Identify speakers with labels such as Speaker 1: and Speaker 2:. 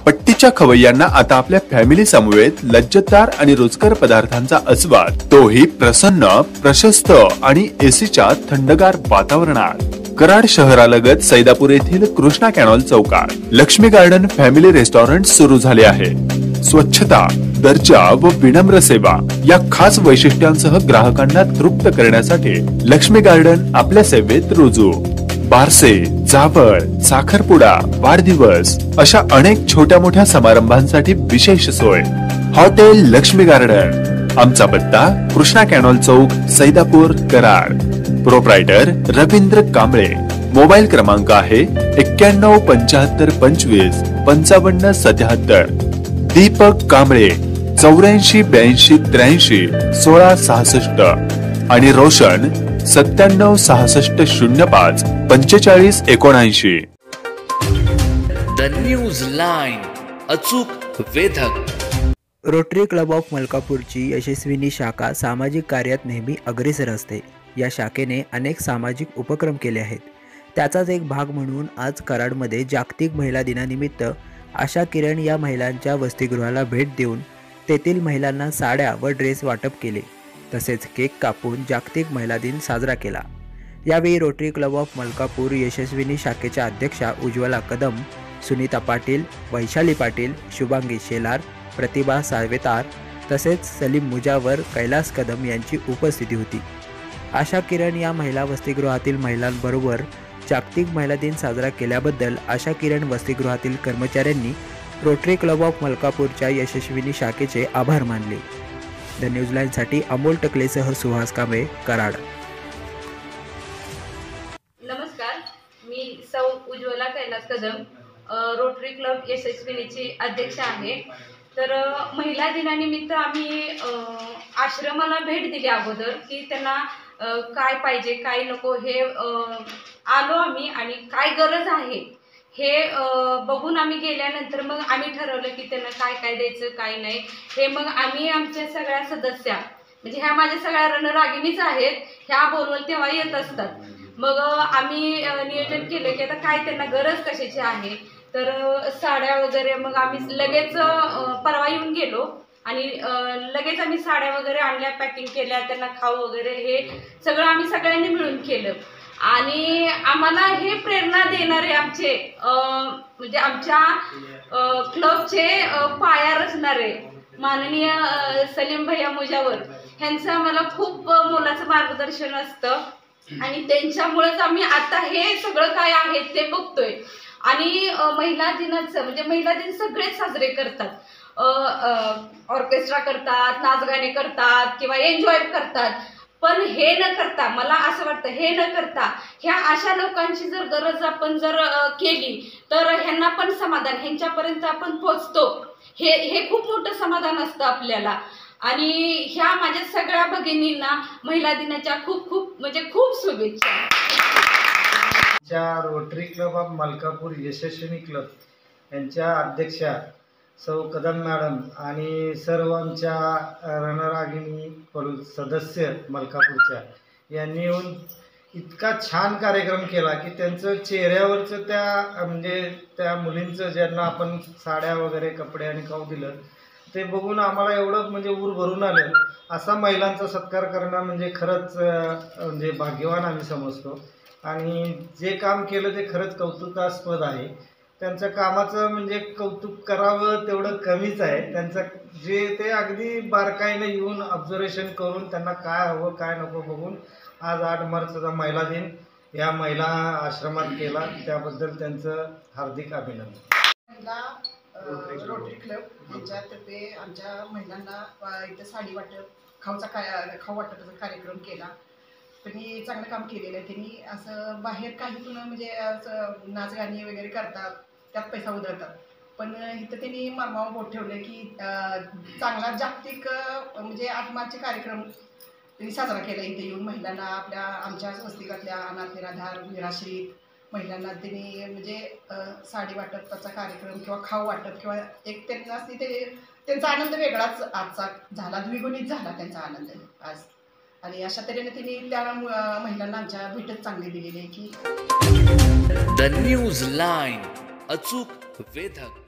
Speaker 1: पट्टीच्या खवय्यांना आता आपल्या फॅमिली समवेत लज्जतदार आणि रुचकर पदार्थांचा आस्वाद, तोही प्रसन्न, प्रशस्त आणि एसीच्या थंडगार वातावरणात। कराड शहरालगत सैदापूर येथील कृष्णा कॅनॉल चौकात लक्ष्मी गार्डन फॅमिली रेस्टॉरंट सुरू झाले आहे। स्वच्छता, दर्जा व विनम्र सेवा या खास वैशिष्ट्यांसह ग्राहकांना तृप्त करण्यासाठी लक्ष्मी गार्डन आपल्या सेवेत रुजू। बारसे, जावळ, साखरपुडा, वाढदिवस अशा अनेक छोट्या मोठ्या समारंभांसाठी विशेष सोय। हॉटेल लक्ष्मी गार्डन, आमचा पत्ता कृष्णा कॅनॉल चौक, सैदापूर, कराड। प्रोप्रायटर रवींद्र कांबळे। मोबाईल क्रमांक आहे 91 75 25 55 77। दीपक कांबळे 84 82 83 16 66 आणि रोशन 97 66 05 45 79।
Speaker 2: द न्यूज लाईन, अचूक वेधक।
Speaker 3: रोटरी क्लब ऑफ मलकापूरची यशस्विनी शाखा सामाजिक कार्यात नेहमी अग्रेसर असते। या शाखेने अनेक सामाजिक उपक्रम केले आहेत। त्याचाच एक भाग म्हणून आज कराडमध्ये जागतिक महिला दिनानिमित्त आशा किरण या महिलांच्या वसतिगृहाला भेट देऊन तेथील महिलांना साड्या व ड्रेस वाटप केले, तसेच केक कापून जागतिक महिला दिन साजरा केला। यावेळी rotary club of Malkapur Yashaswini शाखेच्या अध्यक्षा उज्ज्वला कदम, सुनीता पाटील, वैशाली पाटील, शुभांगी शेलार, प्रतिभा सावेतार तसेच सलीम मुजावर, कैलास कदम यांची उपस्थिती होती। आशा किरण या महिला वसतिगृहातील महिलांबरोबर जागतिक महिला दिन साजरा केल्याबद्दल आशा किरण वसतिगृहातील कर्मचाऱ्यांनी रोटरी क्लब ऑफ मलकापूरच्या यशस्विनी शाखेचे आभार मानले। द न्यूज लाईनसाठी अमोल टकलेसह सुहास कांबळे, कराड।
Speaker 4: नमस्कार, मी सौ उज्ज्वला कैलास कदम, रोटरी क्लब यशस्विनीची अध्यक्ष आहे। तर महिला दिनानिमित्त आम्ही आश्रमाला भेट दिली अगोदर की त्यांना काय पाहिजे काय नको हे आलो आम्ही आणि काय गरज आहे हे बघून आम्ही गेल्यानंतर मग आम्ही ठरवलं की त्यांना काय काय द्यायचं काय नाही हे। मग आम्ही आमच्या सगळ्या सदस्या म्हणजे ह्या माझ्या सगळ्या रणरागिणीच आहेत, ह्या बोलवल तेव्हा येत असतात। मग आम्ही नियोजन केलं की आता काय त्यांना गरज कशाची आहे, तर साड्या वगैरे मग आम्ही लगेच परवा येऊन गेलो आणि लगेच आम्ही साड्या वगैरे आणल्या, पॅकिंग केल्या, त्यांना खाऊ वगैरे हे सगळं आम्ही सगळ्यांनी मिळून केलं। आणि आम्हाला हे प्रेरणा देणारे आमचे म्हणजे आमच्या क्लबचे पाया रचणारे माननीय सलीम भैया मुजावर ह्यांचं आम्हाला खूप मोलाचं मार्गदर्शन असतं आणि त्यांच्यामुळेच आम्ही आता हे सगळं काय आहे ते बघतोय। आणि महिला दिनाचं म्हणजे महिला दिन सगळेच साजरे करतात, ऑर्केस्ट्रा करतात, नाच गाणे करतात किंवा एन्जॉय करतात, पण हे न करता मला असं वाटतं हे न करता ह्या अशा लोकांची जर गरज आपण जर केली तर ह्यांना पण समाधान, ह्यांच्यापर्यंत आपण पोचतो, हे खूप मोठं समाधान असतं आपल्याला। आणि ह्या माझ्या सगळ्या भगिनींना महिला दिनाच्या खूप खूप म्हणजे खूप शुभेच्छा।
Speaker 5: Rotary club of Malkapur Yashaswini club यांच्या अध्यक्षा सौ कदम मॅडम आणि सर्व आमच्या रणरागिणी सदस्य मलकापूरच्या यांनी येऊन इतका छान कार्यक्रम केला की त्यांचं चेहऱ्यावरचं त्या म्हणजे त्या मुलींचं ज्यांना आपण साड्या वगैरे कपडे आणि खाऊ दिलं ते बघून आम्हाला एवढं म्हणजे ऊर भरून आलं। असा महिलांचा सत्कार करणं म्हणजे खरंच म्हणजे भाग्यवान आम्ही समजतो आणि जे काम केलं ते खरंच कौतुकास्पद आहे। त्यांच्या कामाचं म्हणजे कौतुक करावं तेवढं कमीच आहे। त्यांचं जे ते अगदी बारकाईने येऊन ऑब्झर्वेशन करून त्यांना काय हवं काय नको बघून आज 8 मार्चचा महिला दिन या महिला आश्रमात केला, त्याबद्दल त्यांचं हार्दिक अभिनंदन।
Speaker 6: रोटरी क्लब यांच्यातर्फे आमच्या महिलांना इथं साडी वाटप, खाऊ वाटपाचा कार्यक्रम केला। त्यांनी चांगलं काम केलेलं आहे। त्यांनी असं बाहेर काहीतून म्हणजे असं नाच गाणी वगैरे करतात, त्यात पैसा उधळतात, पण इथं त्यांनी मर्मावर बोट ठेवलं की चांगला जागतिक म्हणजे 8 मार्चचे कार्यक्रम त्यांनी साजरा केला। इथे येऊन महिलांना आमच्या वस्तिगृहातल्या अनाथ निराधार निराश्रित महिलांना त्यांनी म्हणजे साडी वाटपाचा कार्यक्रम किंवा खाऊ वाटप किंवा एक त्यांना त्यांचा आनंद वेगळाच आजचा झाला, द्विगुणित झाला त्यांचा आनंद आज। आणि अशा तऱ्हेने त्यांनी त्या महिलांना आमच्या भेटच चांगली दिलेली आहे की
Speaker 2: द न्यूज लाईन, अचूक वेधक।